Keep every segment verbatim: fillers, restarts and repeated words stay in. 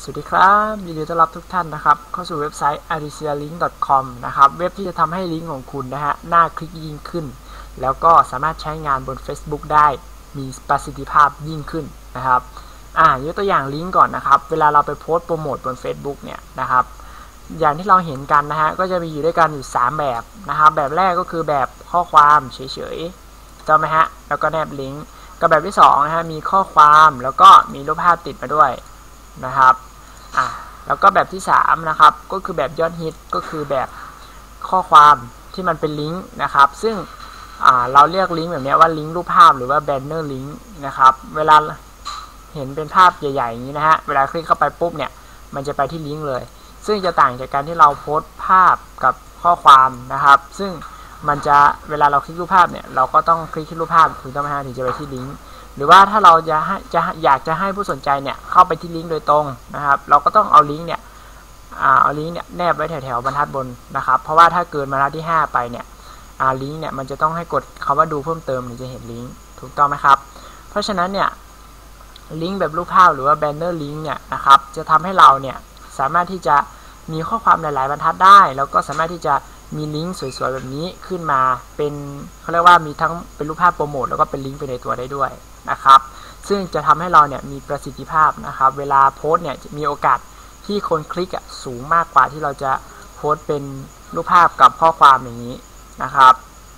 สวัสดีครับยินดีต้อนรับทุกท่านนะครับเข้าสู่เว็บไซต์ อาร์ ที ซี ลิงก์ ดอท คอม นะครับเว็บที่จะทำให้ลิงก์ของคุณนะฮะน่าคลิกยิ่งขึ้นแล้วก็สามารถใช้งานบน Facebook ได้มีประสิทธิภาพยิ่งขึ้นนะครับอ่ายกตัวอย่างลิงก์ก่อนนะครับเวลาเราไปโพสต์โปรโมทบน Facebook เนี่ยนะครับอย่างที่เราเห็นกันนะฮะก็จะมีอยู่ด้วยกันอยู่สามแบบนะครับแบบแรกก็คือแบบข้อความเฉยๆจำไหมฮะแล้วก็แนบลิงก์กับแบบที่สองนะฮะมีข้อความแล้วก็มีรูปภาพติดมาด้วยนะครับอ่ะแล้วก็แบบที่สามนะครับก็คือแบบยอดฮิตก็คือแบบข้อความที่มันเป็นลิงก์นะครับซึ่งอ่าเราเรียกลิงก์แบบนี้ว่าลิงก์รูปภาพหรือว่าแบนเนอร์ลิงก์นะครับเวลาเห็นเป็นภาพใหญ่ๆอย่างนี้นะฮะเวลาคลิกเข้าไปปุ๊บเนี่ยมันจะไปที่ลิงก์เลยซึ่งจะต่างจากการที่เราโพสต์ภาพกับข้อความนะครับซึ่งมันจะเวลาเราคลิกรูปภาพเนี่ยเราก็ต้องคลิกที่รูปภาพถึงต้องมาถึงจะไปที่ลิงก์หรือว่าถ้าเราจะให้จะอยากจะให้ผู้สนใจเนี่ยเข้าไปที่ลิงก์โดยตรงนะครับเราก็ต้องเอาลิงก์เนี่ยเอาลิงก์เนี่ยแนบไว้แถวๆบรรทัดบนนะครับเพราะว่าถ้าเกินบรรทัดที่ห้าไปเนี่ยลิงก์เนี่ยมันจะต้องให้กดคำว่าดูเพิ่มเติมถึงจะเห็นลิงก์ถูกต้องไหมครับเพราะฉะนั้นเนี่ยลิงก์แบบรูปภาพหรือว่าแบนเนอร์ลิงก์เนี่ยนะครับจะทำให้เราเนี่ยสามารถที่จะมีข้อความหลายๆบรรทัดได้แล้วก็สามารถที่จะมีลิงก์สวยๆแบบนี้ขึ้นมาเป็นเขาเรียกว่ามีทั้งเป็นรูปภาพโปรโมทแล้วก็เป็นลิงก์ไปในตัวได้ด้วยนะครับซึ่งจะทำให้เราเนี่ยมีประสิทธิภาพนะครับเวลาโพสเนี่ยมีโอกาสที่คนคลิกสูงมากกว่าที่เราจะโพสเป็นรูปภาพกับข้อความอย่างนี้นะครับ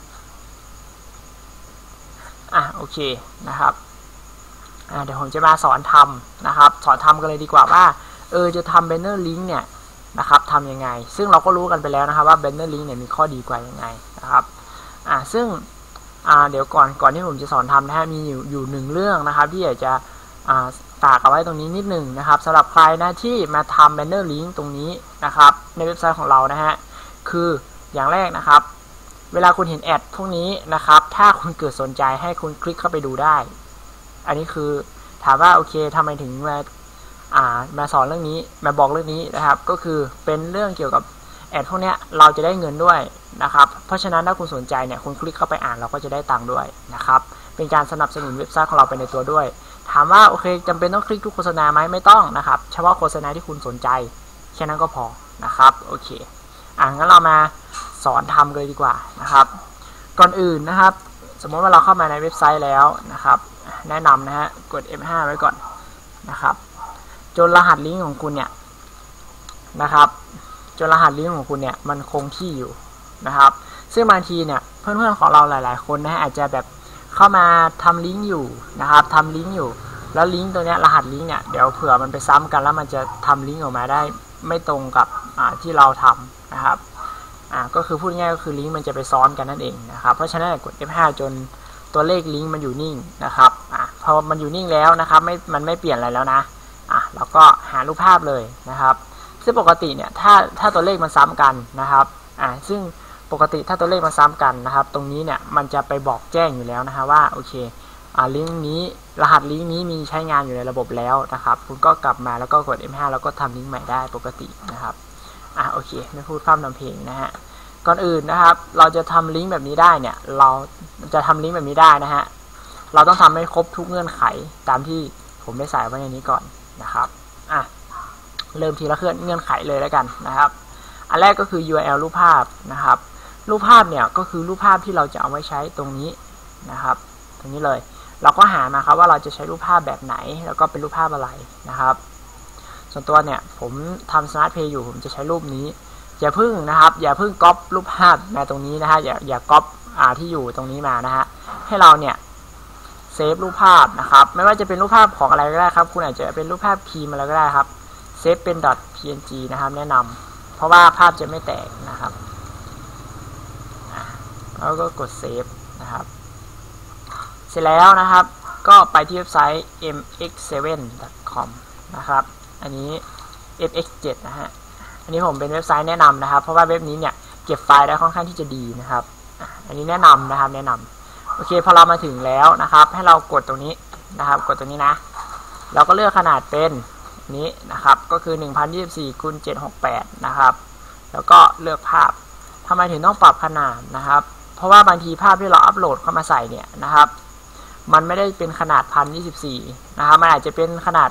อ่ะโอเคนะครับอ่ะเดี๋ยวผมจะมาสอนทำนะครับสอนทำกันเลยดีกว่าว่าเออจะทำ banner link เนี่ยนะครับทำยังไงซึ่งเราก็รู้กันไปแล้วนะครับว่า banner link เนี่ยมีข้อดีกว่ายังไงนะครับอ่ะซึ่งอ่าเดี๋ยวก่อนก่อนที่ผมจะสอนทำนะฮะมีอยู่อยู่หนึ่งเรื่องนะครับที่อยากจะอ่าฝากเอาไว้ตรงนี้นิดหนึ่งนะครับสำหรับใครนะที่มาทำ banner link ตรงนี้นะครับในเว็บไซต์ของเรานะฮะคืออย่างแรกนะครับเวลาคุณเห็นแอดพวกนี้นะครับถ้าคุณเกิดสนใจให้คุณคลิกเข้าไปดูได้อันนี้คือถามว่าโอเคทำไมถึงมาอ่ามาสอนเรื่องนี้มาบอกเรื่องนี้นะครับก็คือเป็นเรื่องเกี่ยวกับแอดพวกนี้เราจะได้เงินด้วยนะครับเพราะฉะนั้นถ้าคุณสนใจเนี่ยคุณคลิกเข้าไปอ่านเราก็จะได้ตังค์ด้วยนะครับเป็นการสนับสนุนเว็บไซต์ของเราไปในตัวด้วยถามว่าโอเคจำเป็นต้องคลิกทุกโฆษณาไหมไม่ต้องนะครับเฉพาะโฆษณาที่คุณสนใจแค่นั้นก็พอนะครับโอเคอ่ะงั้นเรามาสอนทำเลยดีกว่านะครับก่อนอื่นนะครับสมมติว่าเราเข้ามาในเว็บไซต์แล้วนะครับแนะนำนะฮะกด เอฟ ห้า ไว้ก่อนนะครับจนรหัสลิงก์ของคุณเนี่ยนะครับจนรหัสลิงก์ของคุณเนี่ยมันคงที่อยู่นะครับซึ่งบางทีเนี่ยเพื่อนๆของเราหลายๆคนนะฮะอาจจะแบบเข้ามาทำลิงก์อยู่นะครับทำลิงก์อยู่แล้วลิงก์ตัวเนี้ยรหัสลิงก์เนี่ยเดี๋ยวเผื่อมันไปซ้ำกันแล้วมันจะทำลิงก์ออกมาได้ไม่ตรงกับอ่าที่เราทำนะครับอ่าก็คือพูดง่ายก็คือลิงก์มันจะไปซ้อนกันนั่นเองนะครับเพราะฉะนั้นกด เอฟ ห้า จนตัวเลขลิงก์มันอยู่นิ่งนะครับอ่าพอมันอยู่นิ่งแล้วนะครับไม่มันไม่เปลี่ยนอะไรแล้วนะอ่ะเราก็หารูปภาพเลยนะครับซึ่งปกติเนี่ยถ้าถ้าตัวเลขมันซ้ำกันนะครับอ่าซึ่งปกติถ้าตัวเลขมันซ้ำกันนะครับตรงนี้เนี่ยมันจะไปบอกแจ้งอยู่แล้วนะฮะว่าโอเคอ่าลิงก์นี้รหัสลิงก์นี้มีใช้งานอยู่ในระบบแล้วนะครับคุณก็กลับมาแล้วก็กด เอฟ ห้า แล้วก็ทำลิงก์ใหม่ได้ปกตินะครับอ่ะโอเคไม่พูดพร่ำทำเพลงนะฮะก่อนอื่นนะครับเราจะทำลิงก์แบบนี้ได้เนี่ยเราจะทำลิงก์แบบนี้ได้นะฮะเราต้องทำให้ครบทุกเงื่อนไขตามที่ผมได้ใส่ไว้ในนี้ก่อนนะครับอ่ะเริ่มทีละเงื่อนไขเลยแล้วกันนะครับอันแรกก็คือ ยู อาร์ แอล รูปภาพนะครับรูปภาพเนี่ยก็คือรูปภาพที่เราจะเอาไว้ใช้ตรงนี้นะครับตรงนี้เลยเราก็หามาครับว่าเราจะใช้รูปภาพแบบไหนแล้วก็เป็นรูปภาพอะไรนะครับส่วนตัวเนี่ยผมทำ Smart Pay อยู่ผมจะใช้รูปนี้อย่าพึ่งนะครับอย่าพึ่งก๊อปรูปภาพมาตรงนี้นะฮะอย่าอย่าก๊อปอ่าที่อยู่ตรงนี้มานะฮะให้เราเนี่ยเซฟรูปภาพนะครับไม่ว่าจะเป็นรูปภาพของอะไรก็ได้ครับคุณอาจจะเป็นรูปภาพคีย์มาแล้วก็ได้ครับเซฟเป็น .png นะครับแนะนำเพราะว่าภาพจะไม่แตกนะครับแล้วก็กดเซฟนะครับเสร็จแล้วนะครับก็ไปที่เว็บไซต์ เอ็ม เอ็กซ์ เซเว่น ดอท คอม นะครับอันนี้ เอ็ม เอ็กซ์ เซเว่น นะฮะอันนี้ผมเป็นเว็บไซต์แนะนำนะครับเพราะว่าเว็บนี้เนี่ยเก็บไฟล์ได้ค่อนข้างที่จะดีนะครับอันนี้แนะนำนะครับแนะนำโอเคพอเรามาถึงแล้วนะครับให้เรากดตรงนี้นะครับกดตรงนี้นะเราก็เลือกขนาดเป็นนี้นะครับก็คือหนึ่งพันยี่สิบสี่คูณเจ็ดร้อยหกสิบแปดนะครับแล้วก็เลือกภาพทำไมถึงต้องปรับขนาดนะครับเพราะว่าบางทีภาพที่เราอัปโหลดเข้ามาใส่เนี่ยนะครับมันไม่ได้เป็นขนาดหนึ่งพันยี่สิบสี่นะครับมันอาจจะเป็นขนาด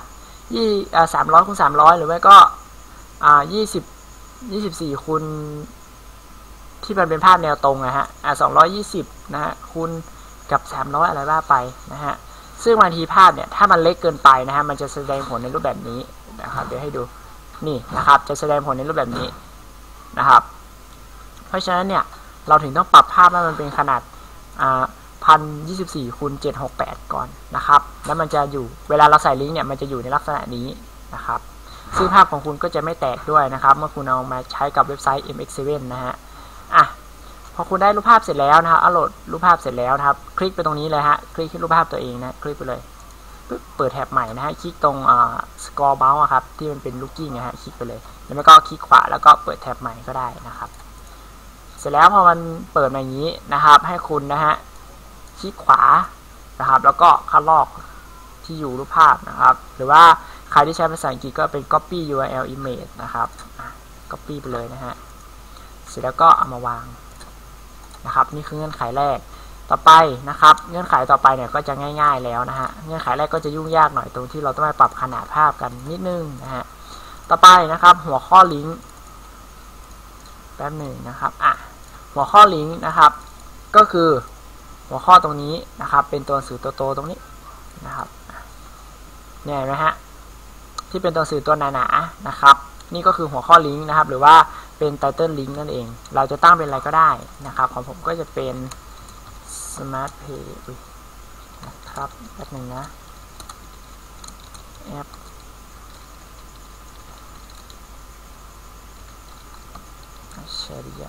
ยี่อ่าสามร้อยคูณสามร้อยหรือไม่ก็อ่ายี่สิบยี่สิบสี่คูณที่มันเป็นภาพแนวตรงนะฮะอ่าสองร้อยยี่สิบนะฮะคูณกับสามร้อยอะไรบ้าไปนะฮะซึ่งบางทีภาพเนี่ยถ้ามันเล็กเกินไปนะฮะมันจะแสดงผลในรูปแบบนี้นะครับเดี๋ยวให้ดูนี่นะครับจะแสดงผลในรูปแบบนี้นะครับเพราะฉะนั้นเนี่ยเราถึงต้องปรับภาพให้มันเป็นขนาดอ่าพันยี่สิบสี่คูณเจ็ดหกแปดก่อนนะครับแล้วมันจะอยู่เวลาเราใส่ลิงก์เนี่ยมันจะอยู่ในลักษณะนี้นะครับซึ่งภาพของคุณก็จะไม่แตกด้วยนะครับเมื่อคุณเอามาใช้กับเว็บไซต์ เอ็ม เอ็กซ์ เซเว่น นะฮะอ่ะพอคุณได้รูปภาพเสร็จแล้วนะครับอัปโหลดรูปภาพเสร็จแล้วนะครับคลิกไปตรงนี้เลยฮะคลิกที่รูปภาพตัวเองนะคลิกไปเลยปึ๊บเปิดแท็บใหม่นะฮะคลิกตรงอ่าสกอร์เมาส์ครับที่มันเป็นลูกกิ้งนะฮะคลิกไปเลยแล้วมันก็คลิกขวาแล้วก็เปิดแท็บใหม่ก็ได้นะครับเสร็จแล้วพอมันเปิดมาอย่างนี้นะครับให้คุณนะฮะคลิกขวานะครับแล้วก็คัดลอกที่อยู่รูปภาพนะครับหรือว่าใครที่ใช้ภาษาอังกฤษก็เป็น copy ยู อาร์ แอล image นะครับ copy ไปเลยนะฮะเสร็จแล้วก็เอามาวางนะครับนี่คือเงื่อนไขแรกต่อไปนะครับเงื่อนไขต่อไปเนี่ยก็จะง่ายๆแล้วนะฮะเงื่อนไขแรกก็จะยุ่งยากหน่อยตรงที่เราต้องไปปรับขนาดภาพกันนิดนึงนะฮะต่อไปนะครับหัวข้อลิงก์แป๊บหนึ่งนะครับอ่ะหัวข้อลิงก์นะครับก็คือหัวข้อตรงนี้นะครับเป็นตัวหนังสือตัวโตตรงนี้นะครับเนี่ยเห็นไหมฮะที่เป็นตัวหนังสือตัวหนาๆนะครับนี่ก็คือหัวข้อลิงก์นะครับหรือว่าเป็น title link นั่นเองเราจะตั้งเป็นอะไรก็ได้นะครับของผมก็จะเป็น smart page นะครับแป๊บหนึ่งนะแอปเชริยะ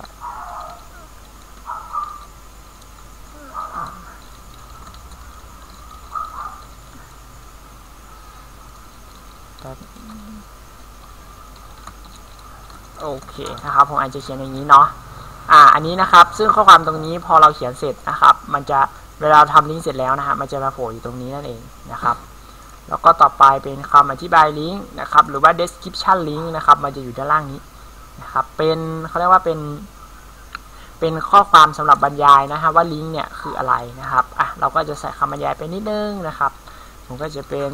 โอเคนะครับผมอาจจะเขียนอย่างนี้เนาะอ่าอันนี้นะครับซึ่งข้อความตรงนี้พอเราเขียนเสร็จนะครับมันจะเวลาทำลิงก์เสร็จแล้วนะฮะมันจะมาโผล่อยู่ตรงนี้นั่นเองนะครับแล้วก็ต่อไปเป็นคำอธิบายลิงก์นะครับหรือว่า description link นะครับมันจะอยู่ด้านล่างนี้นะครับเป็นเขาเรียกว่าเป็นเป็นข้อความสำหรับบรรยายนะฮะว่าลิงก์เนี่ยคืออะไรนะครับอ่ะเราก็จะใส่คำบรรยายไปนิดนึงนะครับผมก็จะเป็น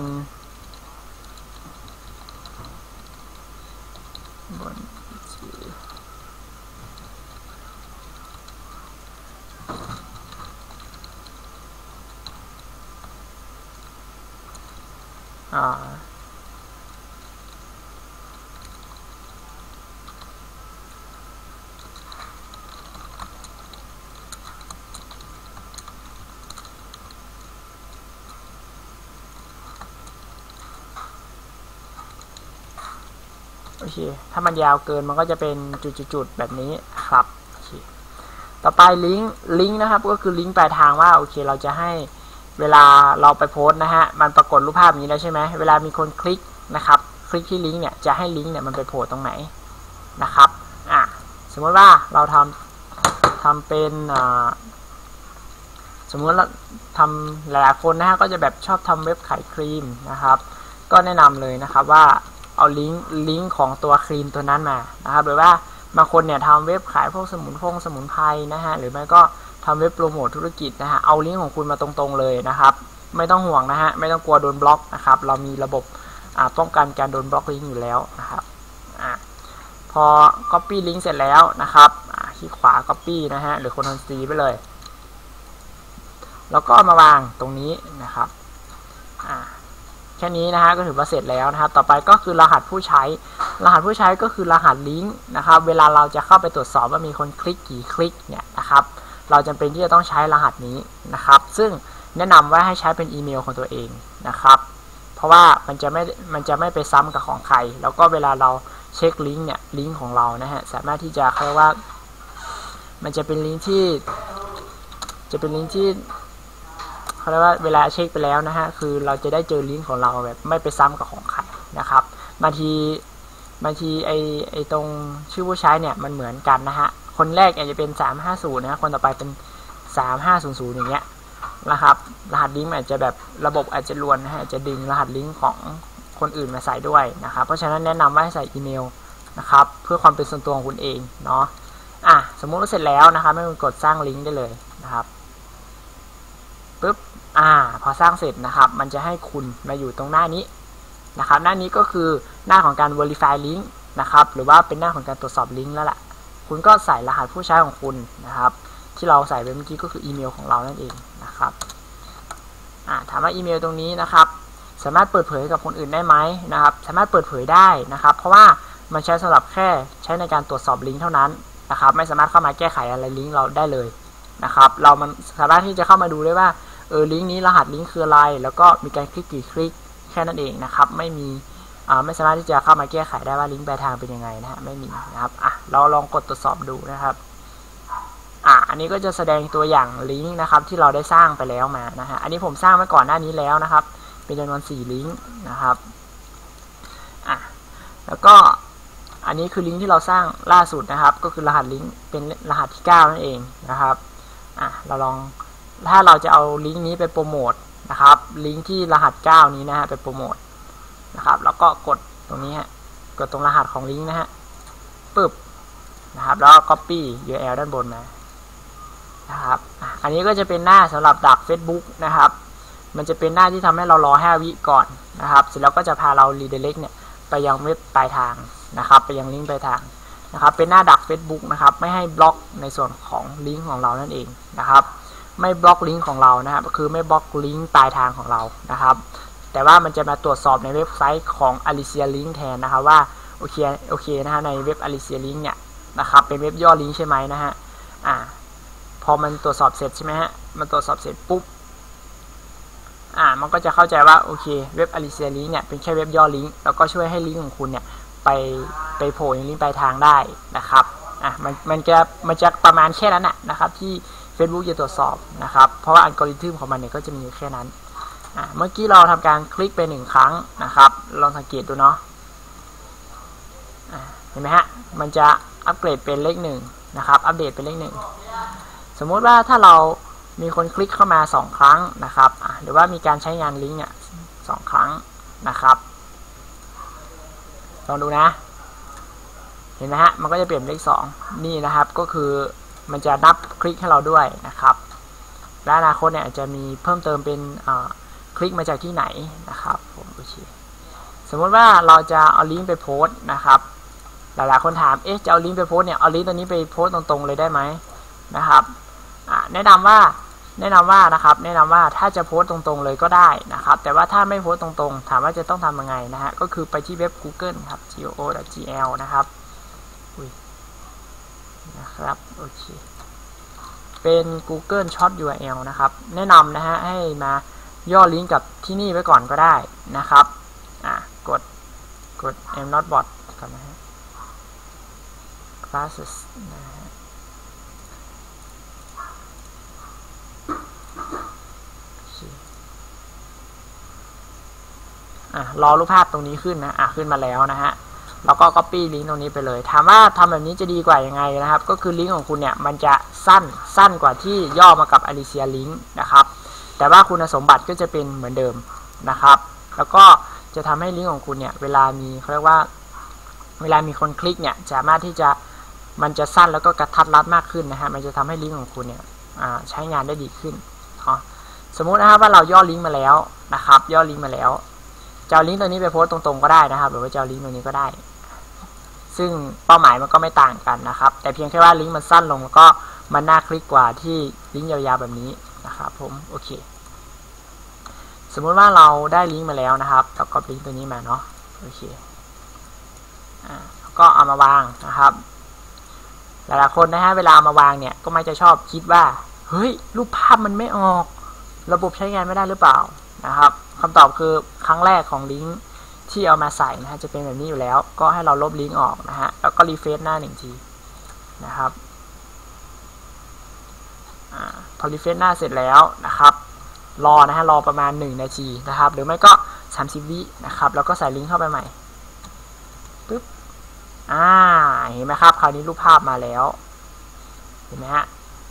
บนอ่าโอเคถ้ามันยาวเกินมันก็จะเป็นจุดๆแบบนี้ครับโอเคต่อไปลิงก์ลิงก์นะครับก็คือลิงก์ปลายทางว่าโอเคเราจะให้เวลาเราไปโพสต์นะฮะมันปรากฏรูปภาพนี้แล้วใช่ไหมเวลามีคนคลิกนะครับคลิกที่ลิงก์เนี่ยจะให้ลิงก์เนี่ยมันไปโผล่ตรงไหนนะครับอ่ะสมมติว่าเราทำทำเป็นอ่าสมมติเราทำหลายๆคนนะฮะก็จะแบบชอบทำเว็บขายครีมนะครับก็แนะนำเลยนะครับว่าเอาลิงก์ลิงก์ของตัวครีมตัวนั้นมานะครับหรือว่าบางคนเนี่ยทำเว็บขายพวกสมุนพงสมุนไพรนะฮะหรือไม่ก็ทำเว็บโปรโมทธุรกิจนะฮะเอาลิงก์ของคุณมาตรงๆเลยนะครับไม่ต้องห่วงนะฮะไม่ต้องกลัวโดนบล็อกนะครับเรามีระบบป้องกันการโดนบล็อกลิงก์อยู่แล้วนะครับอพอ copy ลิงก์เสร็จแล้วนะครับคลิกขวา copy นะฮะหรือ Ctrl C ไปเลยแล้วก็มาวางตรงนี้นะครับแค่นี้นะฮะก็ถือว่าเสร็จแล้วนะครับต่อไปก็คือรหัสผู้ใช้รหัสผู้ใช้ก็คือรหัสลิงก์นะครับเวลาเราจะเข้าไปตรวจสอบว่ามีคนคลิกกี่คลิกเนี่ยนะครับเราจำเป็นที่จะต้องใช้รหัสนี้นะครับซึ่งแนะนำว่าให้ใช้เป็นอีเมลของตัวเองนะครับเพราะว่ามันจะไม่มันจะไม่ไปซ้ำกับของใครแล้วก็เวลาเราเช็คลิงก์เนี่ยลิงก์ของเรานะฮะสามารถที่จะเรียกว่ามันจะเป็นลิงก์ที่จะเป็นลิงก์ที่เขาเรียกว่าเวลาเช็คไปแล้วนะฮะคือเราจะได้เจอลิงก์ของเราแบบไม่ไปซ้ำกับของใครนะครับบางทีบางทีไอไอตรงชื่อผู้ใช้เนี่ยมันเหมือนกันนะฮะคนแรกอาจจะเป็นสามห้าศูนย์นะคนต่อไปเป็นสามห้าศูนย์ศูนย์อย่างเงี้ยนะครับรหัสลิงก์อาจจะแบบระบบอาจจะลวนนะฮะอาจจะดึงรหัสลิงก์ของคนอื่นมาใส่ด้วยนะครับเพราะฉะนั้นแนะนำว่าให้ใส่อีเมลนะครับเพื่อความเป็นส่วนตัวของคุณเองเนาะอ่ะสมมุติว่าเสร็จแล้วนะครับให้คุณกดสร้างลิงก์ได้เลยนะครับปึ๊บอ่าพอสร้างเสร็จนะครับมันจะให้คุณมาอยู่ตรงหน้านี้นะครับหน้านี้ก็คือหน้าของการ verify link นะครับหรือว่าเป็นหน้าของการตรวจสอบลิงก์แล้วล่ะคุณก็ใส่รหัสผู้ใช้ของคุณนะครับที่เราใส่ไปเมื่อกี้ก็คืออีเมลของเรานั่นเองนะครับอ่าถามว่าอีเมลตรงนี้นะครับสามารถเปิดเผยกับคนอื่นได้ไหมนะครับสามารถเปิดเผยได้นะครับเพราะว่ามันใช้สำหรับแค่ใช้ในการตรวจสอบลิงก์เท่านั้นนะครับไม่สามารถเข้ามาแก้ไขอะไรลิงก์เราได้เลยนะครับเรามันสามารถที่จะเข้ามาดูได้ว่าเออลิงก์นี้รหัสลิงก์คืออะไรแล้วก็มีการคลิกกี่คลิกแค่นั้นเองนะครับไม่มีอ่าไม่สามารถที่จะเข้ามาแก้ไขได้ว่าลิงก์ปลายทางเป็นยังไงนะฮะไม่มีนะครับอ่ะเราลองกดตรวจสอบดูนะครับอ่ะอันนี้ก็จะแสดงตัวอย่างลิงก์นะครับที่เราได้สร้างไปแล้วมานะฮะอันนี้ผมสร้างไว้ก่อนหน้านี้แล้วนะครับเป็นจำนวนสี่ลิงก์นะครับอ่ะแล้วก็อันนี้คือลิงก์ที่เราสร้างล่าสุดนะครับก็คือรหัสลิงก์เป็นรหัสที่เก้านั่นเองนะครับอ่ะเราลองถ้าเราจะเอาลิงก์นี้ไปโปรโมทนะครับลิงก์ที่รหัสเก้านี้นะฮะไปโปรโมทนะครับแล้วก็กดตรงนี้ฮะกดตรงรหัสของลิงก์นะฮะปึ๊บนะครับแล้วก็ copy ยู อาร์ แอล ด้านบนมานะครับอันนี้ก็จะเป็นหน้าสำหรับดัก Facebook นะครับมันจะเป็นหน้าที่ทำให้เรารอห้าวิก่อนนะครับเสร็จแล้วก็จะพาเรา redirect เนี่ยไปยังเว็บปลายทางนะครับไปยังลิงก์ปลายทางนะครับเป็นหน้าดัก Facebook นะครับไม่ให้บล็อกในส่วนของลิงก์ของเรานั่นเองนะครับไม่บล็อกลิงก์ของเรานะครับก็คือไม่บล็อกลิงก์ปลายทางของเรานะครับแต่ว่ามันจะมาตรวจสอบในเว็บไซต์ของ Alicia Link แทนนะครับว่าโอเคโอเคนะฮะในเว็บ Alicia Link เนี่ยนะครับเป็นเว็บย่อลิงก์ใช่ไหมนะฮะอ่าพอมันตรวจสอบเสร็จใช่ไหมฮะมันตรวจสอบเสร็จปุ๊บอ่ามันก็จะเข้าใจว่าโอเคเว็บ Alicia Link เนี่ยเป็นแค่เว็บย่อลิงก์แล้วก็ช่วยให้ลิงก์ของคุณเนี่ยไปไปโผล่ในลิงก์ปลายทางได้นะครับอ่ะมันมันจะมันจะประมาณแค่นั้นนะครับที่ Facebook จะตรวจสอบนะครับเพราะว่าอัลกอริทึมของมันเนี่ยก็จะมีแค่นั้นอ่ะเมื่อกี้เราทำการคลิกไปหนึ่งครั้งนะครับลองสังเกตดูเนาะอ่ะเห็นไหมฮะมันจะอัปเกรดเป็นเลขหนึ่งนะครับอัปเดตเป็นเลขหนึ่งสมมุติว่าถ้าเรามีคนคลิกเข้ามาสองครั้งนะครับอ่ะหรือว่ามีการใช้งานลิงก์เนี่ยสองครั้งนะครับลองดูนะเห็นไหมฮะมันก็จะเปลี่ยนเลขสองนี่นะครับก็คือมันจะนับคลิกให้เราด้วยนะครับและอนาคตเนี่ยจะมีเพิ่มเติมเป็นคลิกมาจากที่ไหนนะครับผมโอเคสมมติว่าเราจะเอาลิงก์ไปโพสต์นะครับหลายๆคนถามเอ๊ะจะเอาลิงก์ไปโพสต์เนี่ยเอาลิงก์ตัวนี้ไปโพสต์ตรงๆเลยได้ไหมนะครับแนะนำว่าแนะนำว่านะครับแนะนำว่าถ้าจะโพสต์ตรงๆเลยก็ได้นะครับแต่ว่าถ้าไม่โพสต์ตรงๆถามว่าจะต้องทำยังไงนะฮะก็คือไปที่เว็บ Google ครับ จี โอ ดอท จี แอล นะครับอุ้ยนะครับโอเคเป็น Google Short ยู อาร์ แอล นะครับแนะนำนะฮะให้มาย่อลิงก์กับที่นี่ไว้ก่อนก็ได้นะครับอ่ะกดกด m not bot ก่อนนะฮะ classes นะฮะอ่ะรอรูปภาพตรงนี้ขึ้นนะอ่ะขึ้นมาแล้วนะฮะแล้วก็ copy ลิงก์ตรงนี้ไปเลยถามว่าทำแบบนี้จะดีกว่ายังไงนะครับก็คือลิงก์ของคุณเนี่ยมันจะสั้นสั้นกว่าที่ย่อมากับ Alicia Link นะครับแต่ว่าคุณสมบัติก็จะเป็นเหมือนเดิมนะครับแล้วก็จะทำให้ลิงก์ของคุณเนี่ยเวลามีเขาเรียกว่าเวลามีคนคลิกเนี่ยสามารถที่จะมันจะสั้นแล้วก็กระทัดรัดมากขึ้นนะฮะมันจะทำให้ลิงก์ของคุณเนี่ยใช้งานได้ดีขึ้นสมมุตินะครับว่าเราย่อลิงก์มาแล้วนะครับย่อลิงก์มาแล้วจะเอาลิงก์ตัวนี้ไปโพสต์ตรงๆก็ได้นะครับหรือว่าจะเอาลิงก์ตัวนี้ก็ได้ซึ่งเป้าหมายมันก็ไม่ต่างกันนะครับแต่เพียงแค่ว่าลิงก์มันสั้นลงแล้วก็มันน่าคลิกกว่าที่ลิงก์ยาวๆแบบนี้นะครับผมโอเคสมมุติว่าเราได้ลิงก์มาแล้วนะครับเราก๊อปลิงก์ตัวนี้มาเนาะโอเคอ่าก็เอามาวางนะครับหลายๆคนนะฮะเวลามาวางเนี่ยก็มักจะชอบคิดว่าเฮ้ยรูปภาพมันไม่ออกระบบใช้งานไม่ได้หรือเปล่านะครับคำตอบคือครั้งแรกของลิงก์ที่เอามาใส่นะฮะจะเป็นแบบนี้อยู่แล้วก็ให้เราลบลิงก์ออกนะฮะแล้วก็รีเฟรชหน้าหนึ่งทีนะครับอ่าพอรีเฟรชหน้าเสร็จแล้วนะครับรอนะฮะรอประมาณหนึ่งนาทีนะครับหรือไม่ก็สามสิบวินะครับแล้วก็ใส่ลิงก์เข้าไปใหม่ปึ๊บอ่าเห็นไหมครับคราวนี้รูปภาพมาแล้วเห็นไหมฮะ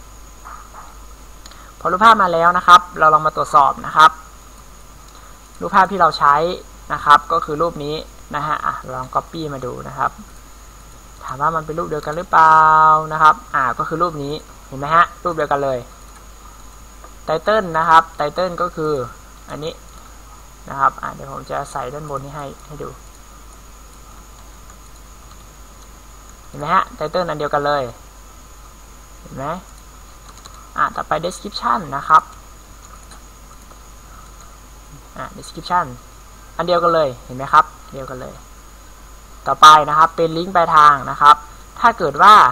พอรูปภาพมาแล้วนะครับเราลองมาตรวจสอบนะครับรูปภาพที่เราใช้นะครับก็คือรูปนี้นะฮะอ่ะลอง copy มาดูนะครับถามว่ามันเป็นรูปเดียวกันหรือเปล่านะครับอ่าก็คือรูปนี้เห็นไหมฮะรูปเดียวกันเลยไตเติ้ลนะครับไตเติ้ลก็คืออันนี้นะครับอ่ะเดี๋ยวผมจะใส่ด้านบนนี้ให้ให้ดูเห็นไหมฮะไตเติลอันเดียวกันเลยเห็นไหมอ่ะต่อไป description นะครับอ่ะ description อันเดียวกันเลยเห็นไหมครับเดียวกันเลยต่อไปนะครับเป็นลิงก์ปลายทางนะครับถ้าเกิดว่า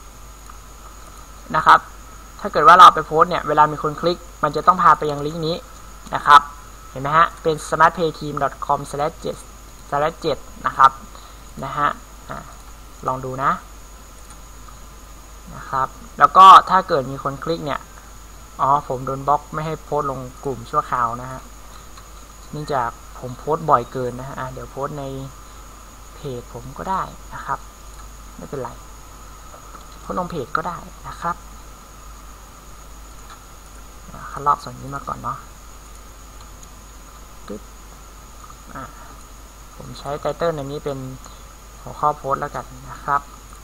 นะครับถ้าเกิดว่าเราไปโพสเนี่ยเวลามีคนคลิกมันจะต้องพาไปยังลิงก์นี้นะครับเห็นไหมฮะเป็น สมาร์ทเพย์ทีม ดอท คอม สแลช เจ็ด สแลช เจ็ด นะครับนะฮะลองดูนะนะครับแล้วก็ถ้าเกิดมีคนคลิกเนี่ยอ๋อผมโดนบล็อกไม่ให้โพสต์ลงกลุ่มชั่วคราวนะฮะเนื่องจากผมโพสต์บ่อยเกินนะฮะเดี๋ยวโพสต์ในเพจผมก็ได้นะครับไม่เป็นไรโพสต์ลงเพจก็ได้นะครับคัดลอกส่วนนี้มาก่อนเนาะผมใช้ไตเติลในนี้เป็นหัวข้อโพสต์แล้วกันนะครับ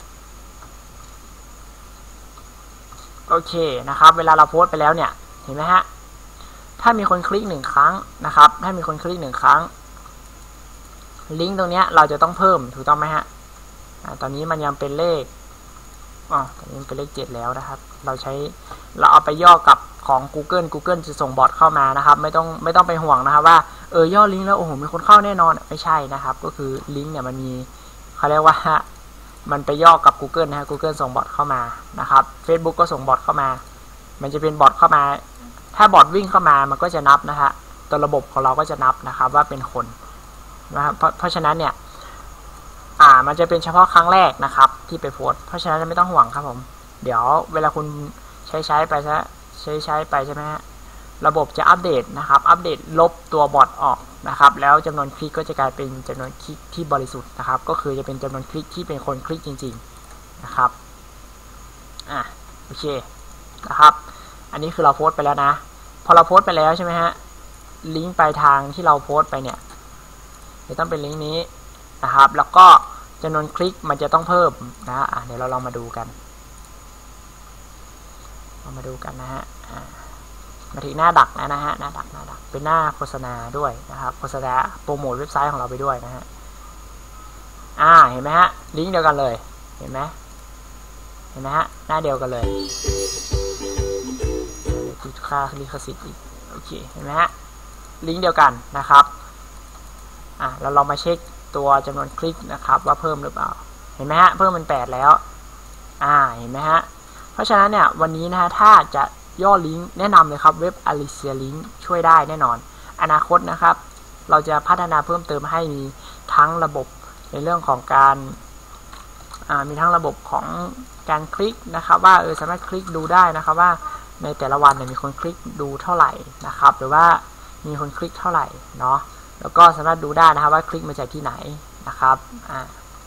โอเคนะครับเวลาเราโพสต์ไปแล้วเนี่ยเห็นไหมฮะถ้ามีคนคลิกหนึ่งครั้งนะครับถ้ามีคนคลิกหนึ่งครั้งลิงก์ตรงนี้เราจะต้องเพิ่มถูกต้องไหมฮะอ่าตอนนี้มันยังเป็นเลขอ๋อตอนนี้เป็นเลขเจ็ดแล้วนะครับเราใช้เราเอาไปย่อกับของ Google Google จะส่งบอทเข้ามานะครับไม่ต้องไม่ต้องไปห่วงนะครับว่าเออย่อลิงก์แล้วโอ้โหมีคนเข้าแน่นอนไม่ใช่นะครับก็คือลิงก์เนี่ยมันมีเขาเรียกว่ามันไปย่อกับ Google นะฮะ Google ส่งบอทเข้ามานะครับ Facebook ก็ส่งบอทเข้ามามันจะเป็นบอทเข้ามาถ้าบอทวิ่งเข้ามามันก็จะนับนะฮะตัวระบบของเราก็จะนับนะครับว่าเป็นคนนะครับเพราะเพราะฉะนั้นเนี่ยอ่ามันจะเป็นเฉพาะครั้งแรกนะครับที่ไปโพสต์เพราะฉะนั้นไม่ต้องห่วงครับผมเดี๋ยวเวลาคุณใช้ใช้ไปซะใช้ใช้ไปใช่ไหมฮะระบบจะอัปเดตนะครับอัปเดตลบตัวบอทออกนะครับแล้วจำนวนคลิกก็จะกลายเป็นจำนวนคลิกที่บริสุทธิ์นะครับก็คือจะเป็นจำนวนคลิกที่เป็นคนคลิกจริงๆนะครับอ่ะโอเคนะครับอันนี้คือเราโพสต์ไปแล้วนะพอเราโพสต์ไปแล้วใช่ไหมฮะลิงก์ปลายทางที่เราโพสต์ไปเนี่ยจะต้องเป็นลิงก์นี้นะครับแล้วก็จำนวนคลิกมันจะต้องเพิ่มนะอ่ะเดี๋ยวเราลองมาดูกันเรามาดูกันนะฮะมาถึงหน้าดักนะนะฮะหน้าดักหน้าดักเป็นหน้าโฆษณาด้วยนะครับโฆษณาโปรโมทเว็บไซต์ของเราไปด้วยนะฮะอ่าเห็นไหมฮะลิงก์เดียวกันเลยเห็นไหมเห็นไหมฮะหน้าเดียวกันเลยติดค่าลิขสิทธิ์อีกโอเคเห็นไหมฮะลิงก์เดียวกันนะครับอ่ะเราลองมาเช็คตัวจำนวนคลิกนะครับว่าเพิ่มหรือเปล่าเห็นไหมฮะเพิ่มเป็นแปดแล้วอ่าเห็นไหมฮะเพราะฉะนั้นเนี่ยวันนี้นะฮะถ้าจะย่อลิงก์แนะนำเลยครับเว็บ Alicia Link ช่วยได้แน่นอนอนาคตนะครับเราจะพัฒนาเพิ่มเติมให้มีทั้งระบบในเรื่องของการมีทั้งระบบของการคลิกนะครับว่าเออสามารถคลิกดูได้นะครับว่าในแต่ละวันเนี่ยมีคนคลิกดูเท่าไหร่นะครับหรือว่ามีคนคลิกเท่าไหร่เนาะแล้วก็สามารถดูได้นะครับว่าคลิกมาจากที่ไหนนะครับอ่า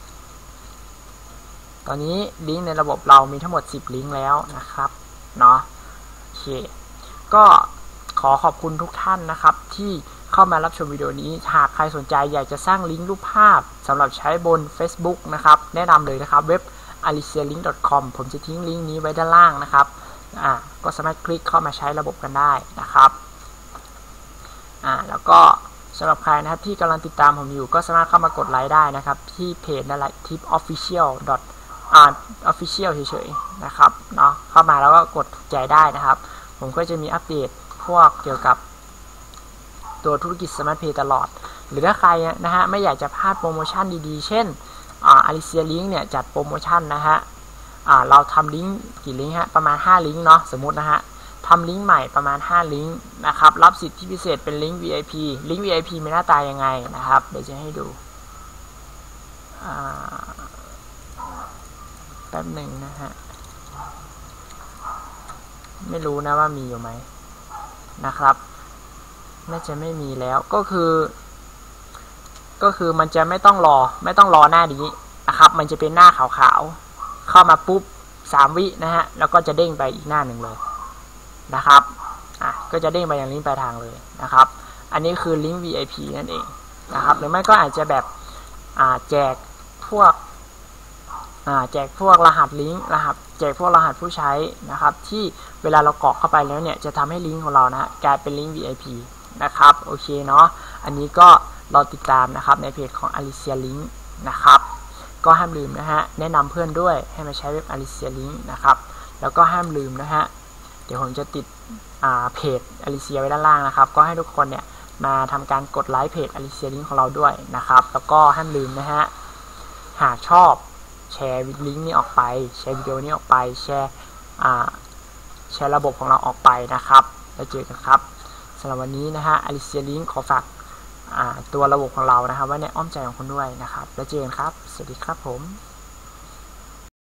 ตอนนี้ลิงก์ในระบบเรามีทั้งหมดสิบลิงก์แล้วนะครับเนาะโอเคก็ขอขอบคุณทุกท่านนะครับที่เข้ามารับชมวิดีโอนี้หากใครสนใจอยากจะสร้างลิงก์รูปภาพสำหรับใช้บน Facebook นะครับแนะนำเลยนะครับเว็บ อาลิเซียลิงก์ ดอท คอม ผมจะทิ้งลิงก์นี้ไว้ด้านล่างนะครับอ่าก็สามารถคลิกเข้ามาใช้ระบบกันได้นะครับอ่าแล้วก็สำหรับใครนะครับที่กำลังติดตามผมอยู่ก็สามารถเข้ามากดไลค์ได้นะครับที่เพจนั่นแหละทิป ออฟฟิเชียล อ่า Official เฉยๆนะครับเนาะเข้ามาแล้วก็กดถูกใจได้นะครับผมก็จะมีอัปเดตพวกเกี่ยวกับตัวธุรกิจ Smart Pay ตลอดหรือถ้าใครนะฮะไม่อยากจะพลาดโปรโมชั่นดีๆเช่นอ่า Alicia Link เนี่ยจัดโปรโมชั่นนะฮะอ่าเราทำลิงก์กี่ลิงก์ฮะประมาณห้าลิงก์เนาะสมมุตินะฮะทำลิงก์ใหม่ประมาณห้าลิงก์นะครับรับสิทธิพิเศษเป็นลิงก์ วี ไอ พี ลิงก์ วี ไอ พี มีหน้าตายังไงนะครับเดี๋ยวจะให้ดูอ่าแป๊บหนึ่งนะฮะไม่รู้นะว่ามีอยู่ไหมนะครับน่าจะไม่มีแล้วก็คือก็คือมันจะไม่ต้องรอไม่ต้องรอหน้านี้นะครับมันจะเป็นหน้าขาวๆเข้ามาปุ๊บสามวินะฮะแล้วก็จะเด้งไปอีกหน้าหนึ่งเลยนะครับอ่ะก็จะเด้งไปอย่างลิงก์ปลายทางเลยนะครับอันนี้คือลิงก์ วี ไอ พี นั่นเองนะครับหรือไม่ก็อาจจะแบบอ่าแจกพวกอ่าแจกพวกรหัสลิงก์รหัสแจกพวกรหัสผู้ใช้นะครับที่เวลาเรากรอกเข้าไปแล้วเนี่ยจะทำให้ลิงก์ของเรานะกลายเป็นลิงก์ วี ไอ พีนะครับโอเคเนาะอันนี้ก็รอติดตามนะครับในเพจของ Alicia Link นะครับก็ห้ามลืมนะฮะแนะนำเพื่อนด้วยให้มาใช้เว็บ Alicia Link นะครับแล้วก็ห้ามลืมนะฮะเดี๋ยวผมจะติดเพจ Alicia ไว้ด้านล่างนะครับก็ให้ทุกคนเนี่ยมาทำการกดไลค์เพจ Alicia Link ของเราด้วยนะครับแล้วก็ห้ามลืมนะฮะหากชอบแชร์ลิงก์นี้ออกไปแชร์วิดีโอนี้ออกไปแชร์แชร์ระบบของเราออกไปนะครับแล้วเจอกันครับสำหรับวันนี้นะฮะ Alicia Link ขอฝากตัวระบบของเรานะครับไว้ในอ้อมใจของคุณด้วยนะครับแล้วเจอกันครับสวัสดีครับผม